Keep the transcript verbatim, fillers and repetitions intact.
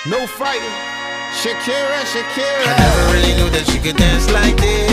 No fighting. Shakira, Shakira. I never really knew that she could dance like this.